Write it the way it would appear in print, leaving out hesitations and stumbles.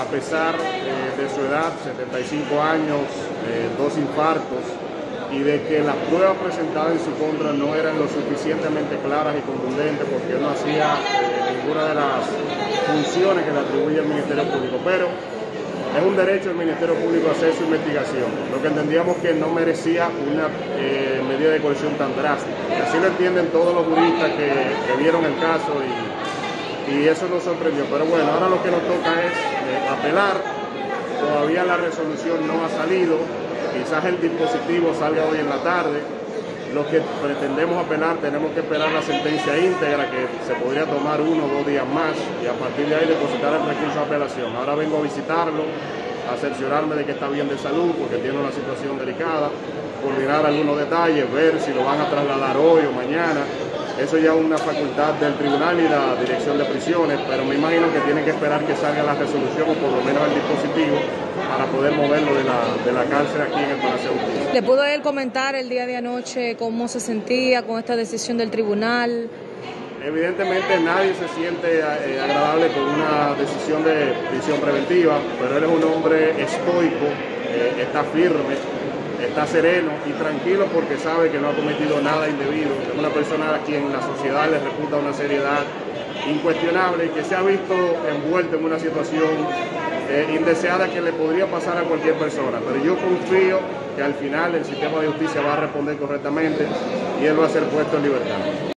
a pesar de su edad, 75 años, 2 infartos, y de que las pruebas presentadas en su contra no eran lo suficientemente claras y contundentes porque él no hacía ninguna de las funciones que le atribuye el Ministerio Público. Pero es un derecho del Ministerio Público hacer su investigación. Lo que entendíamos que no merecía una medida de coerción tan drástica. Y así lo entienden todos los juristas que vieron el caso y eso nos sorprendió. Pero bueno, ahora lo que nos toca es apelar. Todavía la resolución no ha salido. Quizás el dispositivo salga hoy en la tarde. Los que pretendemos apelar tenemos que esperar la sentencia íntegra, que se podría tomar 1 o 2 días más, y a partir de ahí depositar el recurso de apelación. Ahora vengo a visitarlo, a cerciorarme de que está bien de salud, porque tiene una situación delicada, coordinar algunos detalles, ver si lo van a trasladar hoy o mañana. Eso ya es una facultad del tribunal y la dirección de prisiones, pero me imagino que tienen que esperar que salga la resolución o por lo menos el dispositivo para poder moverlo de la cárcel aquí en el Palacio de Justicia. ¿Le pudo él comentar el día de anoche cómo se sentía con esta decisión del tribunal? Evidentemente nadie se siente agradable con una decisión de prisión preventiva, pero él es un hombre estoico, está firme, está sereno y tranquilo porque sabe que no ha cometido nada indebido. Es una persona a quien la sociedad le reputa una seriedad incuestionable y que se ha visto envuelto en una situación indeseada que le podría pasar a cualquier persona. Pero yo confío que al final el sistema de justicia va a responder correctamente y él va a ser puesto en libertad.